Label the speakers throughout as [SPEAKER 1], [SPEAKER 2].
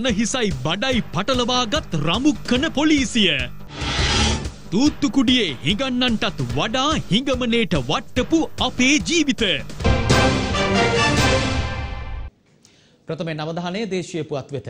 [SPEAKER 1] දනහිසයි බඩයි පටලවාගත් රමුක්කන පොලිසිය. තූත්තුකුඩියේ හිඟන්නන්ටත් වඩා හිඟමනේට වට්ටපු අපේ ජීවිත.
[SPEAKER 2] ප්‍රථමයෙන් අවධානය දේශීය පුවත් වෙත.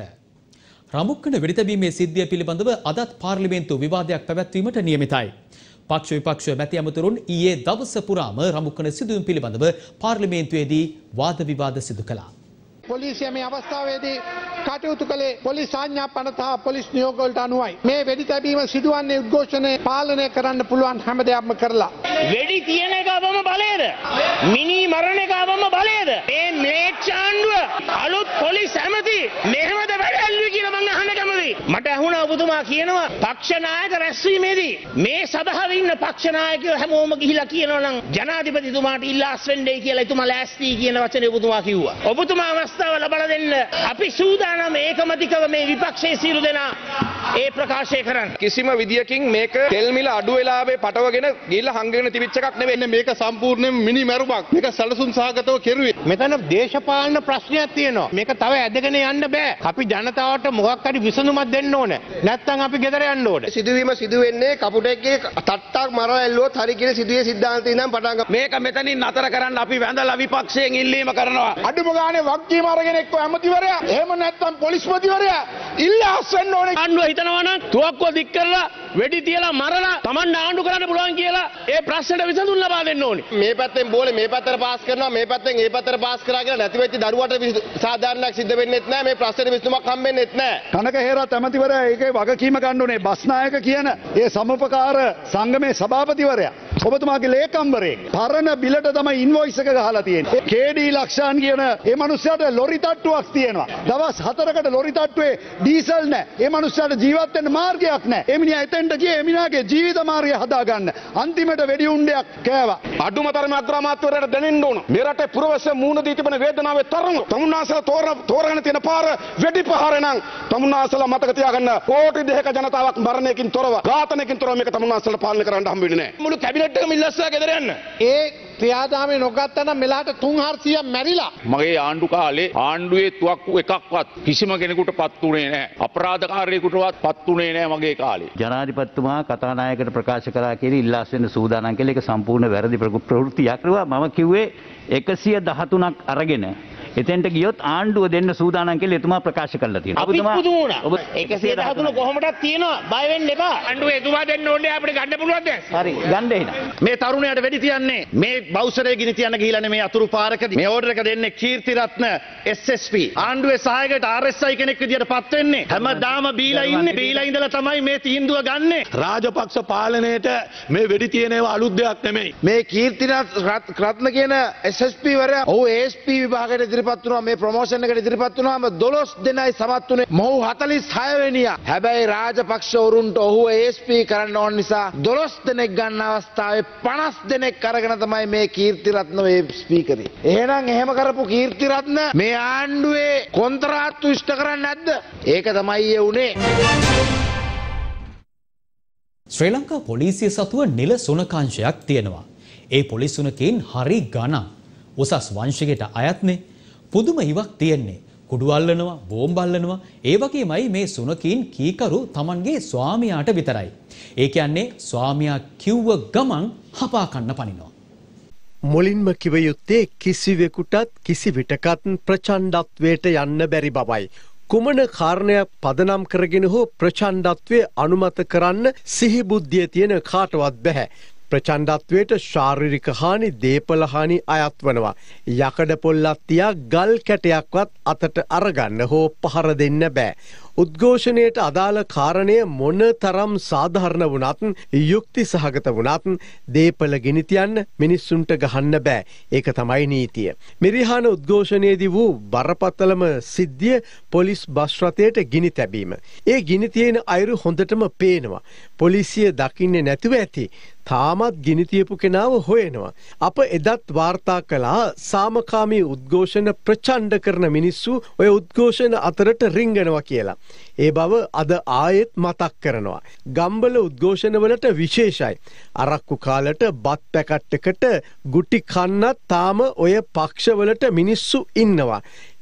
[SPEAKER 2] රමුක්කන වෙඩිතැබීමේ සිද්ධිය පිළිබඳව අදත් පාර්ලිමේන්තු විවාදයක් පැවැත්වීමට නියමිතයි. පක්ෂ විපක්ෂ මැති ඇමතුරුන් ඊයේ දවස පුරාම රමුක්කන සිදුවීම් පිළිබඳව පාර්ලිමේන්තුවේදී වාද විවාද සිදු කළා.
[SPEAKER 3] පොලිසිය මේ අවස්ථාවේදී කටයුතු කළේ පොලිස් ආඥා පනත හා පොලිස් නියෝග වලට අනුවයි. මේ වෙඩි තැබීම සිදුවන්නේ උද්ඝෝෂණය පාලනය කරන්න පුළුවන් හැම දෙයක්ම කරලා.
[SPEAKER 4] වෙඩි තියෙන එකවම බලයේද? මිනි මරණ එකවම බලයේද? මේ මේචාණ්ඩුව අලුත් පොලිස් ඇමති මෙහෙමද වැඩල්වි කියලා මම අහන්න කැමතියි. මට අහුණා ඔබතුමා කියනවා පක්ෂ නායක රැස්වීමේදී මේ සභාවේ ඉන්න පක්ෂ නායකයෝ හැමෝම ගිහිලා කියනවා නම් ජනාධිපතිතුමාට ඉල්ලාස් වෙන්නේ කියලා එතුමා ලෑස්ති කියන වචනේ ඔබතුමා කිව්වා. ඔබතුමා අවස්ථාව ලබා දෙන්න අපි සූදානම් ඒකමතිකව මේ විපක්ෂයේ සියලු දෙනා ඒ ප්‍රකාශය කරන්න.
[SPEAKER 5] කිසිම විදියකින් මේක තෙල් මිල අඩු වෙලාවේ පටවගෙන ගිහිල්ලා හංගගෙන තිබිච්ච එකක් නෙවෙයි. මේක සම්පූර්ණයෙන් මිනි මරුමක්. මේක සැලසුම් සහගතව කෙරුවේ.
[SPEAKER 3] මෙතන දේශපාලන ප්‍රශ්නයක් තියෙනවා. මේක තව ඇදගෙන යන්න බෑ. අපි ජනතාවට මොකක් හරි විසඳුමක් දෙන්න ඕනේ. නැත්නම් අපි ගෙදර යන්න ඕනේ.
[SPEAKER 5] සිදුවීම සිදු වෙන්නේ කපුටෙක්ගේ තට්ටක් මරලා ඇල්ලුවොත් හරි කියන සිදුවේ සිද්ධාන්තය ඉඳන් පටන් ගන්න. මේක මෙතනින් නතර කරන්න අපි වැඳලා විපක්ෂයෙන් ඉල්ලීම කරනවා.
[SPEAKER 3] අඩුම ගානේ වගකීම අරගෙන එක්ක ඇමතිවරයා එහෙම නැත්නම් පොලිස්පතිවරයා ඉල්ලාස් වෙන්න ඕනේ.
[SPEAKER 4] ආණ්ඩුව හිතනවා නම් තුවක්කුව දික් කරලා වෙඩි තියලා මරලා Taman ආණ්ඩු කරන්න පුළුවන් කියලා ඒ ප්‍රශ්නෙට විසඳුම් ලබා දෙන්න ඕනේ.
[SPEAKER 5] මේ පැත්තෙන් බෝලේ මේ පැත්තට පාස් කරනවා මේ පැත්තෙන් ඒ පැත්තට පාස් කරා කියලා නැති වෙච්ච දරුවට සාධාරණයක් සිද්ධ වෙන්නෙත් නැහැ. මේ ප්‍රශ්නෙට විසඳුමක් හම්බෙන්නෙත් නැහැ.
[SPEAKER 6] කනක හේරත් ඇමතිවරයා ඒකේ වගකීම ගන්න ඕනේ. බස්නායක කියන ඒ සමුපකාර සංගමේ සභාපතිවරයා ඔබතුමාගේ ලේකම්වරයෙක් පරණ බිලට තමයි ඉන්වොයිස් එක ගහලා තියෙන්නේ. කේඩී ලක්ෂාන් කියන ඒ මනුස්සයාට ලොරි තට්ටුවක් තියෙනවා. දවස් 4කට ලොරි තට්ටුවේ ඩීසල් නැහැ. ඒ මනුස්සයාට ජීවත් වෙන්න මාර්ගයක් නැහැ. ඒ මිනිහා එතෙන්ට ගියේ ඒ මිනිහාගේ ජීවිත මාර්ගය හදාගන්න. අන්තිමට වෙඩි උණ්ඩයක් කෑවා.
[SPEAKER 5] අඩුම තරමේ අග්‍රාමාත්‍යවරයාට දැනෙන්න ඕන. මේ රටේ පුරවැසියන් මූණ දී තිබෙන වේදනාවේ තරම තමුන්නාසලා තෝරගෙන තියෙන පාර වෙඩි ප්‍රහාරය නම් තමුන්නාසලා මතක තියාගන්න කෝටි දෙකක ජනතාවක් මරණයකින් තොරව ඝාතනයකින් තොරව මේක තමුන්නාසලා පාලනය කරන්න හම්බ වෙන්නේ නැහැ. මුළු කැබිනට් එකම ඉල්ලස්සා ගෙදර යන්න.
[SPEAKER 3] ඒ ක්‍රියාදාමයේ නොගත්තා නම් මෙලාට 300ක් මැරිලා.
[SPEAKER 7] මගේ ආණ්ඩු කාලේ ආණ්ඩුවේ තුවක්කු එකක්වත් කිසිම කෙනෙකුට පත් වුණේ නැහැ. අපරාධකාරයෙකුටවත් පත් වුණේ නැහැ මගේ කාලේ.
[SPEAKER 8] ජනාධිපතිතුමා කතානායකට ප්‍රකාශ කරා කියලා ඉල්ලාස් වෙන්න සූදානම් කියලා ඒක සම්පූර්ණ වැරදි ප්‍රවෘත්තියක්. මම කිව්වේ 113ක් අරගෙන එතෙන්ට ගියොත් ආණ්ඩුව දෙන්න සූදානම් කියලා එතුමා ප්‍රකාශ කරලා තියෙනවා.
[SPEAKER 4] ඔබතුමා 113 කොහොමදත් තියෙනවා බය වෙන්න එපා. ආණ්ඩුව එතුමා දෙන්න ඕනේ අපිට ගන්න පුළුවන් දැන්.
[SPEAKER 8] හරි ගන්න එන්න.
[SPEAKER 4] මේ තරුණයාට වෙඩි තියන්නේ මේ බවුසරේ ගිනි තියන්න ගිහිලා නෙමේ අතුරු පාරකදී. මේ ඕඩර් එක දෙන්නේ කීර්තිරත්න SSP. ආණ්ඩුවේ සහායකයට RSI කෙනෙක් විදියට පත් වෙන්නේ. හැමදාම බීලා ඉන්නේ. බීලා ඉඳලා තමයි මේ තීන්දුව ගන්නෙ.
[SPEAKER 7] රාජපක්ෂ පාලනයේට මේ වෙඩි තියෙන ඒවා අලුත් දෙයක් නෙමෙයි.
[SPEAKER 5] මේ කීර්තිරත්න කියන SSP වරයා ඔහු ASP විභාගයට ඉදිරිපත් වුණා. මේ ප්‍රොමෝෂන් එකට ඉදිරිපත් වුණාම 12 දෙනයි සමත් වුණේ. මොහු 46 වෙනියා. හැබැයි රාජපක්ෂ වරුන්ට ඔහු ASP කරන්න ඕන නිසා 12 දෙනෙක් ගන්න අවස්ථාවේ 50 දෙනෙක් අරගෙන තමයි මේ කීර්තිරත්න වේ ස්පීකරේ. එහෙනම් එහෙම කරපු කීර්තිරත්න මේ ආණ්ඩුවේ කොන්ත්‍රාත්තු ඉෂ්ට කරන්නේ නැද්ද? ඒක තමයි ඒ උනේ.
[SPEAKER 2] ශ්‍රී ලංකා පොලිසිය සතුව නිල සුනකාංශයක් තියෙනවා. ඒ පොලිස් සුනකෙන් හරි ගණන් උසස් වංශයකට අයත්නේ. පුදුම ඉවක් තියෙන්නේ. කුඩු අල්ලනවා, බෝම්බ අල්ලනවා. ඒ වගේමයි මේ සුනකීන් කීකරු Tamanගේ ස්වාමියාට විතරයි. ඒ කියන්නේ ස්වාමියා කිව්ව ගමන් හපා කන්න පනිනවා.
[SPEAKER 9] මුලින්ම කිව යුත්තේ කිසිවෙකුටත් කිසි විටකත් ප්‍රචණ්ඩත්වයට යන්න බැරි බවයි. කුමන කාරණයක් පදනම් කරගෙන හෝ ප්‍රචණ්ඩත්වය අනුමත කරන්න සිහිබුද්ධිය තියෙන කාටවත් බැහැ. ප්‍රචණ්ඩත්වයට ශාරීරික හානි දේපල හානි අයත් වනවා. යකඩ පොල්ලක් තියා ගල් කැටයක්වත් අතට අරගන්න හෝ පහර දෙන්න බෑ. උද්ඝෝෂණයට අදාළ කාරණය මොන තරම් සාධාරණ වුණත් යුක්ති සහගත වුණත් දේපල ගිනි තියන්න මිනිස්සුන්ට ගහන්න බෑ. ඒක තමයි නීතිය. මිරිහාන උද්ඝෝෂණයේදී වූ බරපතලම සිද්ධිය පොලිස් බස් රථයට ගිනි තැබීම. ඒ ගිනි තියෙන අයුරු හොඳටම පේනවා. පොලිසිය දකින්නේ නැතුව ඇති. තාමත් ගිනි තියපු කෙනාව හොයනවා. අප එදත් වාර්තා කළා සාමකාමී උද්ඝෝෂණ ප්‍රචණ්ඩ කරන මිනිස්සු ඔය උද්ඝෝෂණ අතරට රිංගනවා කියලා. ඒ බව අද ආයෙත් මතක් කරනවා. ගම්බල උද්ඝෝෂණවලට විශේෂයි. අරක්කු කාලට බත් පැකට් එකට ගුටි කන්නත් තාම ඔය පක්ෂවලට මිනිස්සු ඉන්නවා.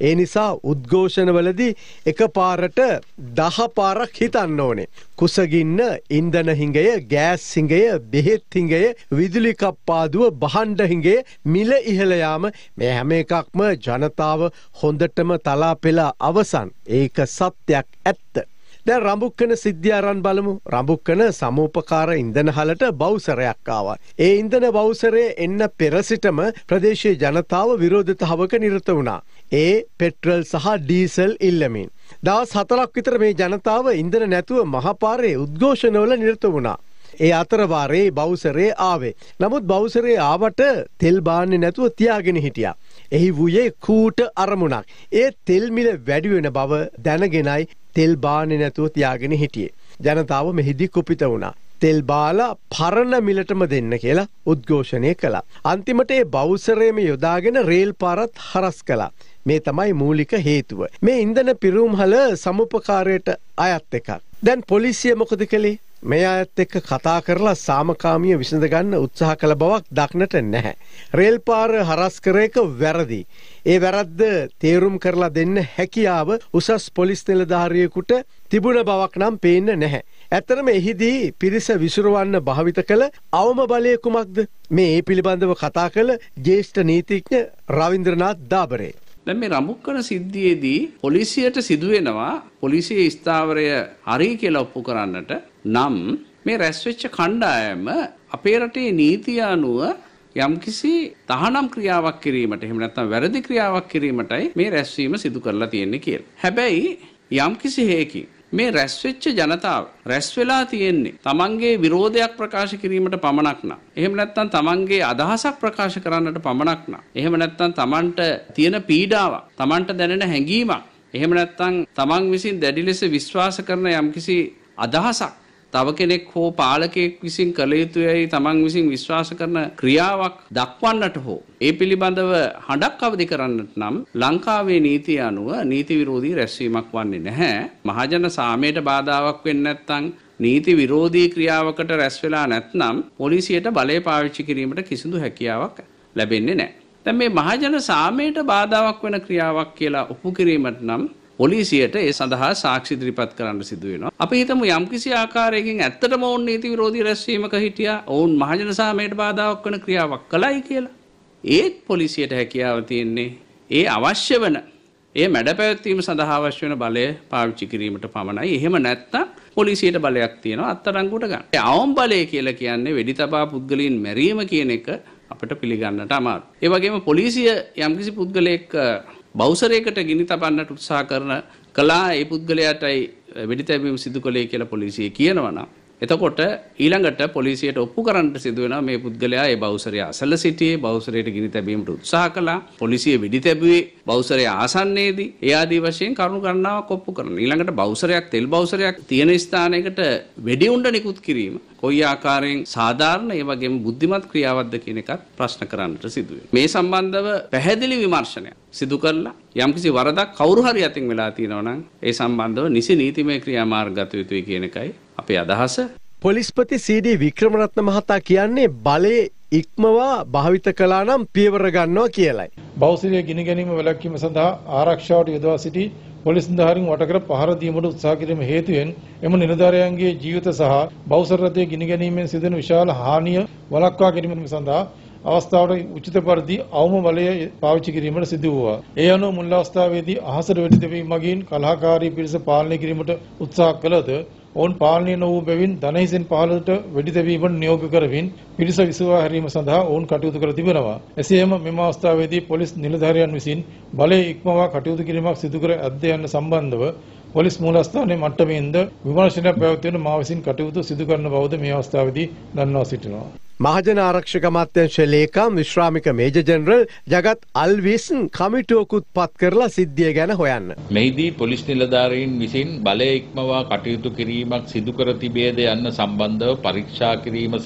[SPEAKER 9] ඒ නිසා උද්ඝෝෂණවලදී එකපාරට 10 පාරක් හිතන්න ඕනේ. කුසගින්න, ඉන්ධන හිඟය, ගෑස් හිඟය, බෙහෙත් හිඟය, විදුලි කප්පාදුව, භාණ්ඩ හිඟය මිල ඉහළ යාම මේ හැම එකක්ම ජනතාව හොඳටම තලා පෙළා අවසන්. ඒක සත්‍යයක් ඇත්ත. දැන් රඹුක්කන සිද්ධිය අරන් බලමු. රඹුක්කන සමෝපකාර ඉන්ධනහලට බවුසරයක් ආවා. ඒ ඉන්ධන බවුසරයේ එන්න පෙර සිටම ප්‍රදේශීය ජනතාව විරෝධතාවක නිරත වුණා. ඒ පෙට්‍රල් සහ ඩීසල් ඉල්ලමින්. දවස් 4ක් විතර මේ ජනතාව ඉන්ධන නැතුව මහපාරේ උද්ඝෝෂණවල නිරත වුණා. ඒ අතර වාරේ බවුසරේ ආවේ. නමුත් බවුසරේ ආවට තෙල් බාන්නේ නැතුව තියාගෙන හිටියා. එහි වූයේ කූට අරමුණක්. ඒ තෙල් මිල වැඩි වෙන බව දැනගෙනයි තෙල් බාන්නේ නැතුව තියාගෙන හිටියේ. ජනතාව මෙහිදී කුපිත වුණා. තෙල් බාලා පරණ මිලටම දෙන්න කියලා උද්ඝෝෂණය කළා. අන්තිමට ඒ බවුසරේම යොදාගෙන රේල් පාරත් හරස් කළා. මේ තමයි මූලික හේතුව. මේ ඉන්ධන පිරවුම්හල සමුපකාරයට අයත් එකක්. දැන් පොලිසිය මොකද කළේ? මේ අයත් එක්ක කතා කරලා සාමකාමීව විසඳ ගන්න උත්සාහ කළ බවක් දක්නට නැහැ. රේල් පාර හරස් කර එක වැරදි. ඒ වැරද්ද තේරුම් කරලා දෙන්න හැකියාව උසස් පොලිස් නිලධාරියෙකුට තිබුණ බවක් නම් පේන්නේ නැහැ. ඇත්තටම එහිදී පිරිස විසිරවන්න භාවිත කළ අවම බලය කුමක්ද? මේ පිළිබඳව කතා කළ ජ්‍යෙෂ්ඨ නීතිඥ රවින්ද්‍රනාත් දාබරේ.
[SPEAKER 10] දැන් මේ රඹුක්කන සිද්ධියේදී පොලිසියට සිදුවෙනවා පොලිසියේ ස්ථාවරය හරි කියලා ඔප්පු කරන්නට නම් මේ රැස්වෙච්ච කණ්ඩායම අපේ රටේ නීතිය අනුව යම්කිසි තහනම් ක්‍රියාවක් කිරීමට එහෙම නැත්නම් වැරදි ක්‍රියාවක් කිරීමටයි මේ රැස්වීම සිදු කරලා තියෙන්නේ කියලා. හැබැයි යම්කිසි හේකින් මේ රැස්වෙච්ච ජනතාව රැස් වෙලා තියෙන්නේ තමන්ගේ විරෝධයක් ප්‍රකාශ කිරීමට පමණක් නම් එහෙම නැත්නම් තමන්ගේ අදහසක් ප්‍රකාශ කරන්නට පමණක් නම් එහෙම නැත්නම් තමන්ට තියෙන පීඩාවක් තමන්ට දැනෙන හැඟීමක් එහෙම නැත්නම් තමන් විසින් දැඩි ලෙස විශ්වාස කරන යම්කිසි අදහසක් තව කෙනෙක් හෝ පාලකයෙක් විසින් කළ යුතුයයි තමන් විසින් විශ්වාස කරන ක්‍රියාවක් දක්වන්නට හෝ ඒ පිළිබඳව හඬක් අවදි කරන්නට නම් ලංකාවේ නීතිය අනුව නීති විරෝධී රැස්වීමක් වන්නේ නැහැ. මහජන සාමයට බාධාවක් වෙන්නේ නැත්නම් නීති විරෝධී ක්‍රියාවකට රැස් වෙලා නැත්නම් පොලිසියට බලය පාවිච්චි කිරීමට කිසිදු හැකියාවක් ලැබෙන්නේ නැහැ. දැන් මේ මහජන සාමයට බාධාවක් වෙන ක්‍රියාවක් කියලා ඔප්පු කිරීමට නම් පොලිසියට ඒ සඳහා සාක්ෂි ඉදිරිපත් කරන්න සිදු වෙනවා. අපි හිතමු යම්කිසි ආකාරයකින් ඇත්තටම ඔවුන් නීති විරෝධී රැස්වීමක හිටියා. ඔවුන් මහජන සාමයට බාධාවක් වෙන ක්‍රියාවක් කළයි කියලා. ඒත් පොලිසියට හැකියාව තියෙන්නේ ඒ අවශ්‍ය වෙන ඒ මැඩ පැවැත්වීම සඳහා අවශ්‍ය වෙන බලය පාවිච්චි කිරීමට පමණයි. එහෙම නැත්නම් පොලිසියට බලයක් තියෙනවා අත්අඩංගුවට ගන්න. ඒ අවම බලය කියලා කියන්නේ වෙඩි තබා පුද්ගලයන් මැරීම කියන එක අපිට පිළිගන්නට අමාරුයි. ඒ වගේම පොලිසිය යම්කිසි පුද්ගලයෙක් බවුසරයකට ගිනි තබන්නට උත්සාහ කළා ඒ පුද්ගලයාටයි වෙඩි තැබීම සිදු කළේ කියලා පොලිසිය කියනවා නම් එතකොට ඊළඟට පොලිසියට ඔප්පු කරන්නට සිදු වෙනවා මේ පුද්ගලයා ඒ බවුසරය අසල සිටියේ බවුසරයට ගිනි තැබීමට උත්සාහ කළා පොලිසිය වෙඩි තැබුවේ බවුසරය ආසන්නයේදී ඒ ආදී වශයෙන් කරුණු ගණනාවක් ඔප්පු කරනවා ඊළඟට බවුසරයක් තෙල් බවුසරයක් තියෙන ස්ථානයකට වෙඩි උණ්ඩ නිකුත් කිරීම කොයි ආකාරයෙන් සාධාරණ ඒ වගේම බුද්ධිමත් ක්‍රියාවක්ද කියන එකත් ප්‍රශ්න කරන්නට සිදු වෙනවා මේ සම්බන්ධව පැහැදිලි විමර්ශනයක් සිදු කරලා යම්කිසි වරදක් කවුරු හරි අතින් වෙලා තියෙනවා නම් ඒ සම්බන්ධව නිසි නීතිමය ක්‍රියාමාර්ග ගත යුතුයි කියන එකයි අපේ අදහස.
[SPEAKER 9] පොලිස්පති සීඩී වික්‍රමරත්න මහතා කියන්නේ බලයේ ඉක්මවා භාවිත කළා නම් පියවර ගන්නවා කියලයි.
[SPEAKER 11] බවුසරයේ ගිනි ගැනීම වැළැක්වීම සඳහා ආරක්ෂාවට යොදවා සිටි පොලිස් නිලධාරීන් වටකර පහර දීමට උත්සාහ කිරීම හේතුවෙන් එම නිලධාරියන්ගේ ජීවිත සහ බවුසර රථයේ ගිනි ගැනීමෙන් සිදුවන විශාල හානිය වළක්වා ගැනීම සඳහා අවස්ථාවට උචිත පරිදි අවම බලය පාවිච්චි කිරීමට සිදු වුණා. ඒ අනුව මුල් අවස්ථාවේදී අහසට වෙඩි තැබීම මගින් කලහකාරී පිරිස පාලනය කිරීමට උත්සාහ කළද ඔවුන් පාලනය නොවූ බැවින් දනහිසෙන් පහළට වෙඩි තැබීමට නියෝග කරමින් පිරිස විසවා හැරීම සඳහා ඔවුන් කටයුතු කර තිබෙනවා. එසේම මෙම අවස්ථාවේදී පොලිස් නිලධාරියන් විසින් බලය ඉක්මවා කටයුතු කිරීමක් සිදු කර ඇද්ද යන්න සම්බන්ධව පොලිස් මූලස්ථානයේ මට්ටමින්ද විමර්ශනයක් පැවැත්වෙන මා විසින් කටයුතු සිදු කරන බවද මේ අවස්ථාවේදී දන්වා සිටිනවා.
[SPEAKER 9] මහජන ආරක්ෂක අමාත්‍යාංශ ලේකම් විශ්‍රාමික මේජර් ජෙනරල් ජගත් අල්විස්න් කමිටුවකුත් පත් කරලා සිද්ධිය ගැන හොයන්න.
[SPEAKER 7] මෙහිදී පොලිස් නිලධාරීන් විසින් බලය ඉක්මවා කටයුතු කිරීමක් සිදු කර තිබේද යන්න සම්බන්ධව පරීක්ෂා කිරීම සඳහා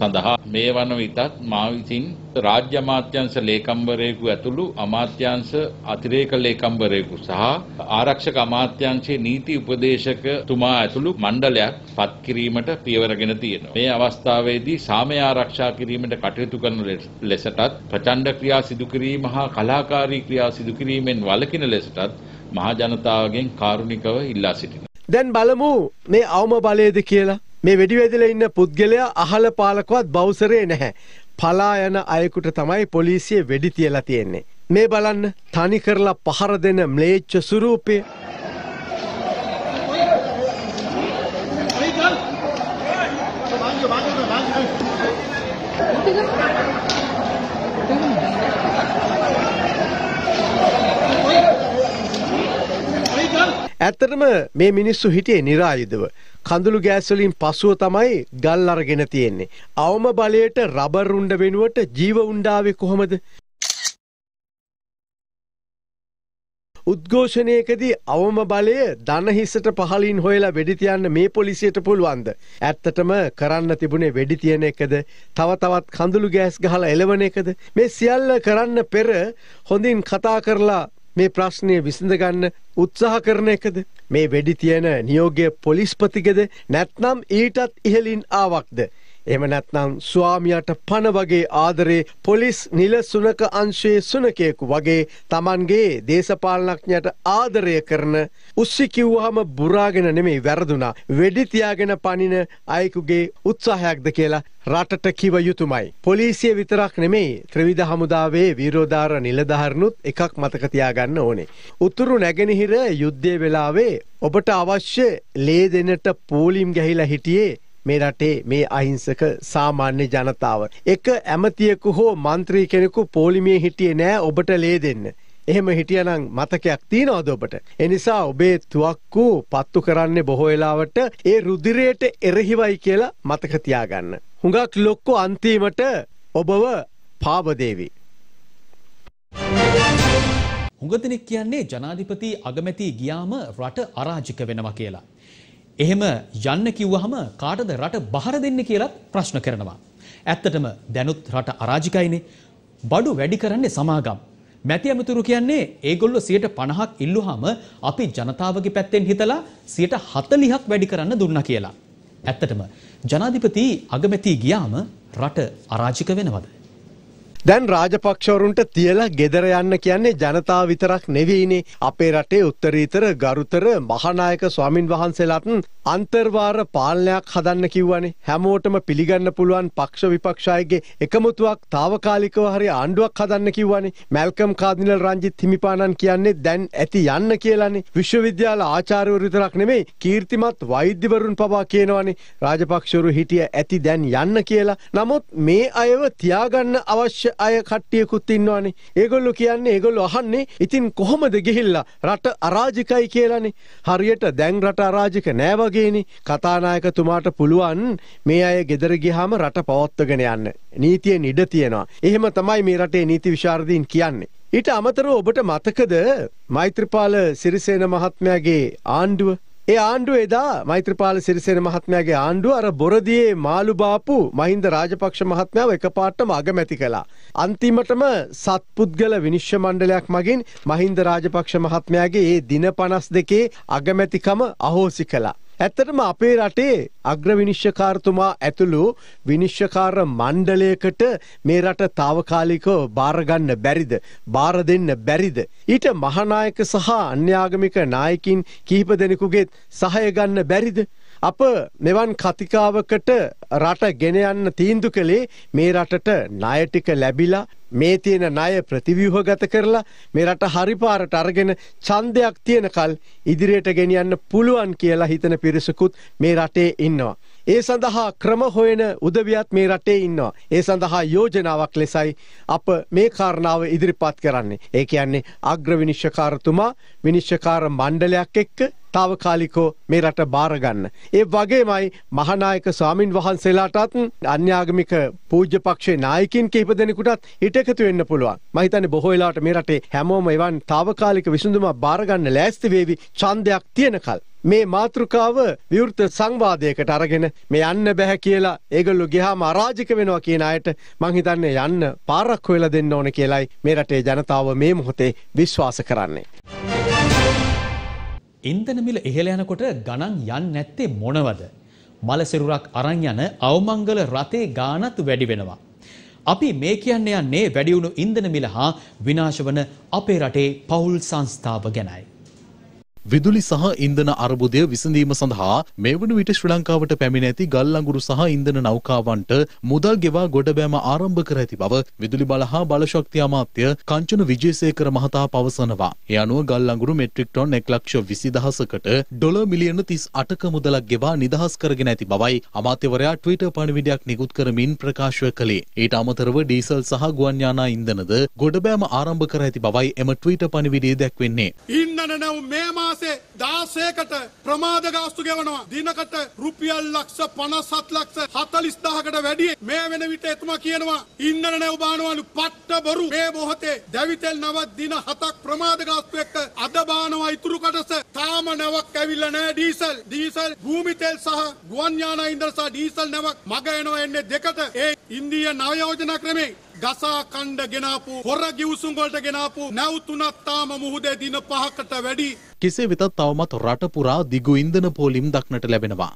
[SPEAKER 7] මේ වන විටත් මා විසින් රාජ්‍ය අමාත්‍යාංශ ලේකම්වරයෙකු ඇතුළු අමාත්‍යාංශ අතිරේක ලේකම්වරයෙකු සහ ආරක්ෂක අමාත්‍යාංශයේ නීති උපදේශකතුමා ඇතුළු මණ්ඩලයක් පත් කිරීමට පියවරගෙන තියෙනවා. මේ අවස්ථාවේදී සාමය ආරක්ෂා කිරීමට කටයුතු කරන ලෙසටත් ප්‍රචණ්ඩ ක්‍රියා සිදු කිරීම හා කලාකාරී ක්‍රියා සිදු කිරීමෙන් වළකින ලෙසටත් මහා ජනතාවගෙන් කාරුණිකව ඉල්ලා සිටිනවා.
[SPEAKER 9] දැන් බලමු මේ අවම බලයේද කියලා. මේ වෙඩි වැදිලා ඉන්න පුද්ගලයා අහල පාලකවත් බවුසරේ නැහැ. පලා යන අයෙකුට තමයි පොලිසිය වෙඩි තියලා තියෙන්නේ. මේ බලන්න තනි කරලා පහර දෙන ම්ලේච්ඡ ස්වරූපය. ඇත්තටම මේ මිනිස්සු හිටියේ නිරායුධව. කඳුළු ගෑස් වලින් පසුව තමයි ගල් අරගෙන තියෙන්නේ. අවම බලයට රබර් උණ්ඩ වෙනුවට ජීව උණ්ඩාවේ කොහොමද? උද්ඝෝෂණයකදී අවම බලය ධන හිසට පහලින් හොයලා වෙඩි තියන්න මේ පොලිසියට පුළුවන්ද? ඇත්තටම කරන්න තිබුණේ වෙඩි තියන එකද? තව තවත් කඳුළු ගෑස් ගහලා එලවන එකද? මේ සියල්ල කරන්න පෙර හොඳින් කතා කරලා මේ ප්‍රශ්නය විසඳ ගන්න උත්සාහ කරන එකද? මේ වෙඩි තියන නියෝගය පොලිස්පතිගේද නැත්නම් ඊටත් ඉහළින් ආවක්ද? එහෙම නැත්නම් ස්වාමියාට පණ වගේ ආදරේ පොලිස් නිල සුනක අංශයේ සුනකයෙකු වගේ Tamanගේ දේශපාලනඥයට ආදරය කරන උස්සි කිව්වහම බුරාගෙන නෙමෙයි වැරදුනා වෙඩි තියාගෙන පනින අයෙකුගේ උත්සාහයක්ද කියලා රටට කිව යුතුමයි. පොලිසිය විතරක් නෙමෙයි ත්‍රිවිධ හමුදාවේ වීරෝදාර නිලධාරිනුත් එකක් මතක තියාගන්න ඕනේ. උතුරු නැගෙනහිර යුද්ධයේ වෙලාවේ ඔබට අවශ්‍ය ලේ දෙන්නට පෝලිම් ගැහිලා හිටියේ මේ රටේ මේ අහිංසක සාමාන්‍ය ජනතාව. එක ඇමතියෙකු හෝ മന്ത്രി කෙනෙකු පොලිමේ හිටියේ නෑ ඔබට ලේ දෙන්න. එහෙම හිටියනම් මතකයක් තියනවද ඔබට? ඒ නිසා ඔබේ තුවක්කු පත්තු කරන්නේ බොහෝ වෙලාවට ඒ රුධිරයට එරෙහිවයි කියලා මතක තියාගන්න. හුඟක් ලොක්කෝ අන්තිමට ඔබව පාවදේවි.
[SPEAKER 2] හුඟ දෙනෙක් කියන්නේ ජනාධිපති අගමැති ගියාම රට අරාජික වෙනවා කියලා. එහෙම යන්න කිව්වහම කාටද රට බහර දෙන්නේ කියලා ප්‍රශ්න කරනවා. ඇත්තටම දැනුත් රට අරාජිකයිනේ. බඩු වැඩි කරන්නේ සමාගම්. මැති ඇමතුරු කියන්නේ ඒගොල්ලෝ 50%ක් ඉල්ලුවාම අපි ජනතාවගේ පැත්තෙන් හිතලා 40%ක් වැඩි කරන්න දුන්නා කියලා. ඇත්තටම ජනාධිපති අගමැති ගියාම රට අරාජික වෙනවද?
[SPEAKER 9] දැන් රාජපක්ෂවරුන්ට තියලා ගෙදර යන්න කියන්නේ ජනතාව විතරක් නෙවෙයිනේ. අපේ රටේ උත්තරීතර ගරුතර මහානායක ස්වාමින් වහන්සේලාත් අන්තර්වාර පාලනයක් හදන්න කිව්වනේ. හැමෝටම පිළිගන්න පුළුවන් පක්ෂ විපක්ෂ අයගේ එකමුතුවක් తాවකාලිකව හරි ආණ්ඩුවක් හදන්න කිව්වනේ. මැල්කම් කාදිනල් රංජිත් හිමිපාණන් කියන්නේ දැන් ඇති යන්න කියලානේ. විශ්වවිද්‍යාල ආචාර්යවරු විතරක් නෙමෙයි කීර්තිමත් වෛද්‍යවරුන් පවා කියනවානේ රාජපක්ෂවරු හිටිය ඇති දැන් යන්න කියලා. නමුත් මේ අයව තියාගන්න අවශ්‍ය අය කට්ටියකුත් ඉන්නවානේ. ඒගොල්ලෝ කියන්නේ ඒගොල්ලෝ අහන්නේ ඉතින් කොහොමද ගිහිල්ලා රට අරාජිකයි කියලානේ. හරියට දැන් රට අරාජික නෑ වගේනේ. කතානායකතුමාට පුළුවන් මේ අය ගෙදර ගියාම රට පවත්වගෙන යන්න. නීතියෙන් ඉඩ තියෙනවා. එහෙම තමයි මේ රටේ නීති විශාරදීන් කියන්නේ. ඊට අමතරව ඔබට මතකද මෛත්‍රීපාල සිරිසේන මහත්මයාගේ ආණ්ඩුව? ඒ ආණ්ඩුව එදා මෛත්‍රීපාල සිරිසේන මහත්මයාගේ ආණ්ඩුව අර බොරදියේ මාළු බාපු මහින්ද රාජපක්ෂ මහත්මයාව එකපාරටම අගමැති කළා. අන්තිමටම සත්පුද්ගල විනිශ්චය මණ්ඩලයක් මගින් මහින්ද රාජපක්ෂ මහත්මයාගේ ඒ දින 52 අගමැතිකම අහෝසි කළා. ඇත්තටම අපේ රටේ අග්‍ර විනිශ්චයකාරතුමා ඇතුළු විනිශ්චයකාර මණ්ඩලයකට මේ රට తాවකාලිකව බාර ගන්න බැරිද? බාර දෙන්න බැරිද? ඊට මහානායක සහ අන්‍යාගමික නායකින් කිහිප දෙනෙකුගේ සහාය ගන්න බැරිද? අප මෙවන් කතිකාවකට රට ගෙන යන්න තීන්දුව කළේ මේ රටට ණය ටික ලැබිලා මේ තියෙන ණය ප්‍රතිව්‍යුහගත කරලා මේ රට හරි පාරට අරගෙන ඡන්දයක් තියනකල් ඉදිරියට ගෙනියන්න පුළුවන් කියලා හිතන පිරිසකුත් මේ රටේ ඉන්නවා. ඒ සඳහා ක්‍රම හොයන උදවියත් මේ රටේ ඉන්නවා. ඒ සඳහා යෝජනාවක් ලෙසයි අප මේ කාරණාව ඉදිරිපත් කරන්නේ. ඒ කියන්නේ අග්‍ර විනිශ්චයකාරතුමා විනිශ්චයකාර මණ්ඩලයක් එක්ක తాවකාලිකව මේ රට බාර ගන්න. ඒ වගේමයි මහානායක ස්වාමින් වහන්සේලාටත් අන්‍යාගමික පූජ්‍ය පක්ෂයේ නායකින් කිහිප දෙනෙකුටත් ඊට එකතු වෙන්න පුළුවන්. මම හිතන්නේ බොහෝ වෙලාවට මේ රටේ හැමෝම එවන් తాවකාලික විසඳුමක් බාර ගන්න ලෑස්ති වේවි ඡන්දයක් තියනකල්. මේ මාතෘකාව විවෘත සංවාදයකට අරගෙන මේ යන්න බැහැ කියලා ඒගොල්ලෝ ගියාම අරාජික වෙනවා කියන අයට මං හිතන්නේ යන්න පාරක් හොයලා දෙන්න ඕන කියලායි මේ රටේ ජනතාව මේ මොහොතේ විශ්වාස කරන්නේ.
[SPEAKER 2] ඉන්ධන මිල ඉහළ යනකොට ගණන් යන්නේ නැත්තේ මොනවද? මලසිරුරක් අරන් යන අවමංගල රථේ ගානත් වැඩි වෙනවා. අපි මේ කියන්නේ යන්නේ වැඩි වුණු ඉන්ධන මිල හා විනාශ වන අපේ රටේ පෞල් සංස්ථාව ගැනයි.
[SPEAKER 12] විදුලි සහ ඉන්ධන අර්බුදය විසඳීම සඳහා මේ වන විට ශ්‍රී ලංකාවට පැමිණ ඇති ගල් අඟුරු සහ ඉන්ධන නෞකාවන්ට මුදල් ගෙවා ගොඩබෑම ආරම්භ කර ඇති බව විදුලි බල හා බලශක්ති අමාත්‍ය කංචන විජේසේකර මහතා පවසනවා. ඒ අනුව ගල් අඟුරු මෙට්‍රික් ටොන් 1,20,000කට ඩොලර් මිලියන 38ක මුදලක් ගෙවා නිදහස් කරගෙන ඇති බවයි අමාත්‍යවරයා ට්විටර් පණිවිඩයක් නිකුත් කරමින් ප්‍රකාශ කළේ. ඊට අමතරව ඩීසල් සහ ගුවන් යානා ඉන්ධනද ගොඩබෑම ආරම්භ කර ඇති බවයි එම ට්විටර් පණිවිඩයේ දැක්වෙන්නේ.
[SPEAKER 13] දාසයකට ප්‍රමාද ගාස්තු ගෙවනවා දිනකට රුපියල් ලක්ෂ 57 ලක්ෂ 40000කට වැඩි මේ වෙන විට එතුමා කියනවා ඉන්ධන නැව් බානවලු පට්ට බොරු මේ මොහොතේ දැවිතෙල් නවත් දින 7ක් ප්‍රමාද ගාස්තු එක්ක අද බානවා ඉතුරු කොටස තාම නැවක් ඇවිල්ලා නැහැ ඩීසල් භූමි තෙල් සහ ගුවන් යානා ඉන්ධන සහ ඩීසල් නැවක් මග එනවා එන්නේ දෙකට ඒ ඉන්දිය නව යෝජනා ක්‍රමේ ගසා කණ්ඩ ගෙනාපු හොර ගිවිසුම් වලට ගෙනාපු නැව් තුනක් තාම මුහුදේ දින 5කට වැඩි.
[SPEAKER 12] කෙසේ වෙතත් තවමත් රට පුරා දිගු ඉන්ධන පෝලිම් දක්නට ලැබෙනවා.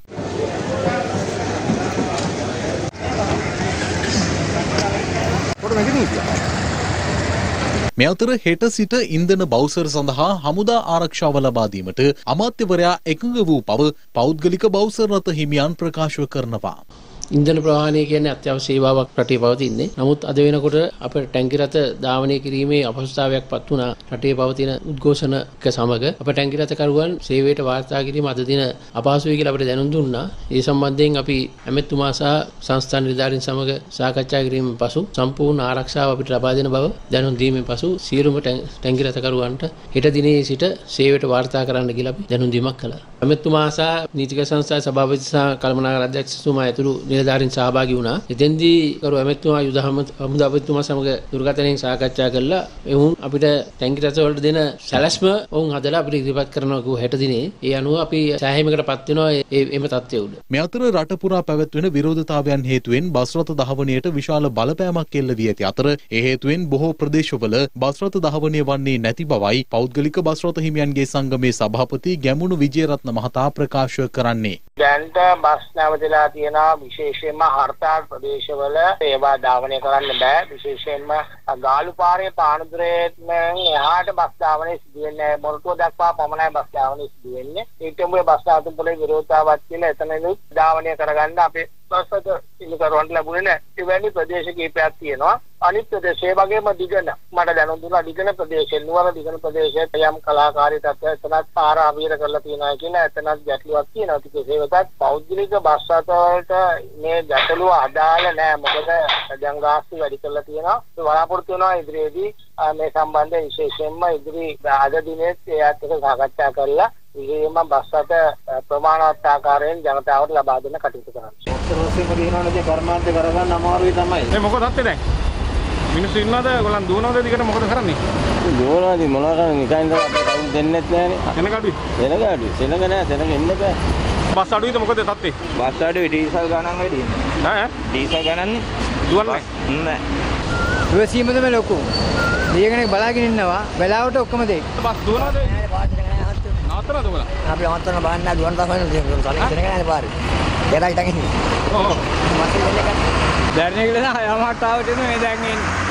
[SPEAKER 12] මේ අතර හෙට සිට ඉන්ධන බවුසර් සඳහා හමුදා ආරක්ෂාව ලබා දීමට අමාත්‍යවරයා එකඟ වූ බව පෞද්ගලික බවුසර් රථ හිමියන් ප්‍රකාශ කරනවා.
[SPEAKER 14] ඉන්ධන ප්‍රවාහනය කියන්නේ අත්‍යවශ්‍ය සේවාවක් රටේ පවතින්නේ. නමුත් අද වෙනකොට අපේ ටැංකි රථ ධාවනය කිරීමේ අපහසුතාවයක් පත් වුණා. රටේ පවතින උද්ඝෝෂණක සමග අපේ ටැංකි රථ කරුවන් සේවයට වාර්තා කිරීම අද දින අපහසුයි කියලා අපිට දැනුම් දුන්නා. ඒ සම්බන්ධයෙන් අපි ඇමෙතුමා සහ සංස්ථා නිලධාරීන් සමග සාකච්ඡා කිරීමෙන් පසු සම්පූර්ණ ආරක්ෂාව අපිට ලබා දෙන බව දැනුම් දීමෙන් පසු සියලුම ටැංකි රථ කරුවන්ට හෙට දිනේ සිට සේවයට වාර්තා කරන්න කියලා අපි දැනුම් දීමක් කළා. ඇමෙතුමා සහ නීතික සංස්ථාවේ සභාපති සහ කළමනාකාර අධ්‍යක්ෂතුමා ඇතුළු නිලධාරීන් සහභාගී වුණා. එතෙන්දී කරු ඇමෙතුමා යුද හමුදාපතිතුමා සමග දුරකථනයෙන් සාකච්ඡා කළා. එවුන් අපිට ටැංකි රථ වලට දෙන සැලැස්ම ඔවුන් හදලා අපිට ඉදිරිපත් කරනවා කිව්ව හෙට දිනේ. ඒ අනුව අපි සෑහීමකටපත් වෙනවා එම තත්ත්වය උඩ.
[SPEAKER 12] මේ අතර රට පුරා පැවැත්වෙන විරෝධතාවයන් හේතුවෙන් බස් රථ දහවණයට විශාල බලපෑමක් එල්ල වී ඇති අතර ඒ හේතුවෙන් බොහෝ ප්‍රදේශවල බස් රථ දහවණය වන්නේ නැති බවයි පෞද්ගලික බස් රථ හිමියන්ගේ සංගමේ සභාපති ගැමුණු විජේරත්න මහතා ප්‍රකාශ කරන්නේ.
[SPEAKER 4] දැන්ට බස් නැවතලා තියෙනවා විශේෂයෙන්ම හර්තාල් ප්‍රදේශවල ඒවා ධාවනය කරන්න බෑ. විශේෂයෙන්ම ගාලු පාරේ පානදුරේම එහාට බස් ධාවනය සිදු වෙන්නේ මොරටුව දක්වා පමණයි බස් ධාවනය සිදු වෙන්නේ. ඊටම බස් ආතුම් පොලේ විරෝධතාවක් කියලා එතනදී ධාවනය කරගන්න අපේ බස් රථ ඉලකරවන්ට ලැබුණේ නැහැ. එවැනි ප්‍රදේශ කීපයක් තියෙනවා. අනිත් ප්‍රදේශයේ වගේම දිගන මට දැනුම් දුන්නා දිගන ප්‍රදේශයේ නුවර දිගන ප්‍රදේශයේ යම් කලාකාරී තත්ත්වයක් එතනත් පාර අවීර කරලා තියෙනවා කියලා එතනත් ගැටලුවක් තියෙනවා. ඒකේ ඒකත් පෞද්ගලික බස් රථ වලට මේ ගැටලුව අදාළ නැහැ. මොකද දැන් ගාස්තු වැඩි කරලා තියෙනවා. ඒ බලාපොරොත්තු වෙනවා ඉදිරියේදී මේ සම්බන්ධයෙන් විශේෂයෙන්ම ඉදිරි අද දිනේ ඒත් එක්ක සාකච්ඡා කරලා ඉතින් බස් රථ ප්‍රමාණවත් ආකාරයෙන් ජනතාවට ලබා දෙන්න කටයුතු කරනවා. රෝසිම දිනවලදී කර්මාන්තය කරගන්න අමාරුයි තමයි.
[SPEAKER 11] මේ මොකද හත්තේ දැන්? මිනිස්සු ඉන්නවද? ඔයගොල්ලන් දුවනවද දිගට මොකද කරන්නේ?
[SPEAKER 15] දුවනවාදී මොනවා කරන්නේ? නිකන් ඉඳලා අපේ කවුරු දෙන්නෙත් නැහනේ.
[SPEAKER 11] සෙනගඩුයි.
[SPEAKER 15] සෙනග නෑ. සෙනග එන්න බෑ.
[SPEAKER 11] බස් අඩුයිද මොකද තත්ත්වේ?
[SPEAKER 15] බස් අඩුයි ඩීසල් ගණන් වැඩි.
[SPEAKER 11] ඈ?
[SPEAKER 15] ඩීසල් ගණන්නේ
[SPEAKER 11] දුවන්නේ
[SPEAKER 15] නෑ.
[SPEAKER 16] ඉවසීමද මේ ලොකු. දීගෙනෙක් බලාගෙන ඉන්නවා. වෙලාවට ඔක්කොම දෙයි.
[SPEAKER 11] බස් දුවනවද? නවත්තනවද ඔයගොල්ලෝ?
[SPEAKER 16] අපි නවත්තන බලන්න දුවන තමයි සෙනග නෑ පාරේ. දෙරයි ටගින්.
[SPEAKER 11] ඔව්.
[SPEAKER 16] මස්සේ දෙල්ල ගන්න.
[SPEAKER 11] දැන් කියලා යමහට ආවට එන්නේ මේ දැන් එන්නේ.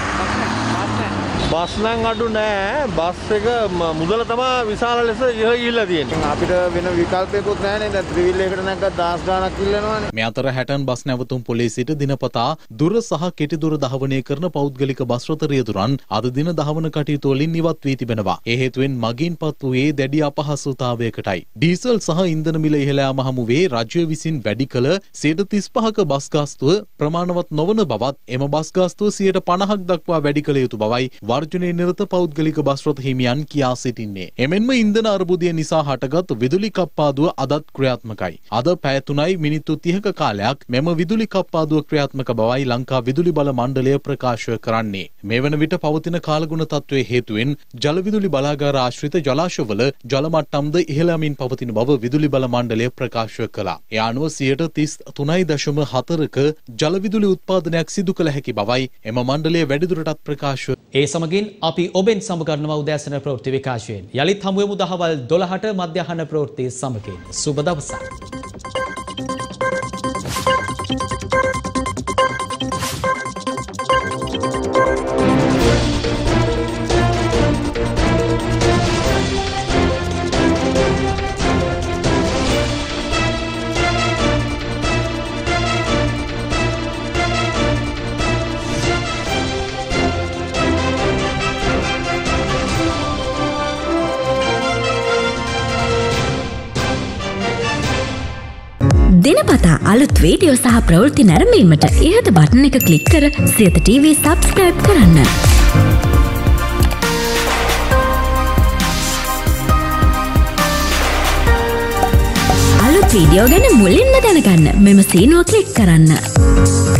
[SPEAKER 17] බස් නම් අඩු නෑ. බස් එක මුදල තමයි විශාල ලෙස ඉහළ තියෙන්නේ. අපිට වෙන විකල්පයක්වත් නැහැ නේද? ත්‍රිවිල් එකකට නැග්ගත් 10 ගාණක් ඉල්ලනවානේ.
[SPEAKER 12] මේ අතර හැටන් බස් නැවතුම් පොලේ සිට දිනපතා දුර සහ කෙටි දුර දහවනය කරන පෞද්ගලික බස් රථ රියදුරන් අද දින දහවන කටයුතු වලින් ඉවත් වී තිබෙනවා. ඒ හේතුවෙන් මගින්පත් වූයේ දැඩි අපහසුතාවයකටයි. ඩීසල් සහ ඉන්ධන මිල ඉහළ යාම හමුවේ රජය විසින් වැඩි කළ 35%ක බස් ගාස්තුව ප්‍රමාණවත් නොවන බවත් එම බස් ගාස්තුව 50%ක් දක්වා වැඩි කළ යුතු බවයි වර්ජනයේ නිරත පෞද්ගලික බස් රථ හිමියන් කියා සිටින්නේ. එමෙන්ම ඉන්ධන අර්බුදය නිසා හටගත් විදුලි කප්පාදුව අදත් ක්‍රියාත්මකයි. අද පැය 3යි මිනිත්තු 30ක කාලයක් මෙම විදුලි කප්පාදුව ක්‍රියාත්මක බවයි ලංකා විදුලි බල මණ්ඩලය ප්‍රකාශ කරන්නේ. මේ වන විට පවතින කාලගුණ තත්ත්වයේ හේතුවෙන් ජල විදුලි බලාගාර ආශ්‍රිත ජලාශවල ජල මට්ටම්ද ඉහළ යමින් පවතින බව විදුලි බල මණ්ඩලය ප්‍රකාශ කළා. ඒ අනුව 33.4ක ජල විදුලි උත්පාදනයක් සිදු කළ හැකි බවයි එම මණ්ඩලය වැඩිදුරටත් ප්‍රකාශ.
[SPEAKER 2] ඒ සමගින් අපි ඔබෙන් සමගන්නවා උදෑසන ප්‍රවෘත්ති විකාශයෙන්. යලිත් හමු වෙමු දහවල් 12ට මධ්‍යහන ප්‍රවෘත්ති සමගින්. සුබ දවසක්.
[SPEAKER 18] දිනපතා අලුත් වීඩියෝ සහ ප්‍රවෘත්ති නැරඹීමට ඉහත බටන් එක ක්ලික් කර සියත TV සබ්ස්ක්‍රයිබ් කරන්න. අලුත් වීඩියෝ ගැන මුලින්ම දැනගන්න මෙම සීනුව ක්ලික් කරන්න.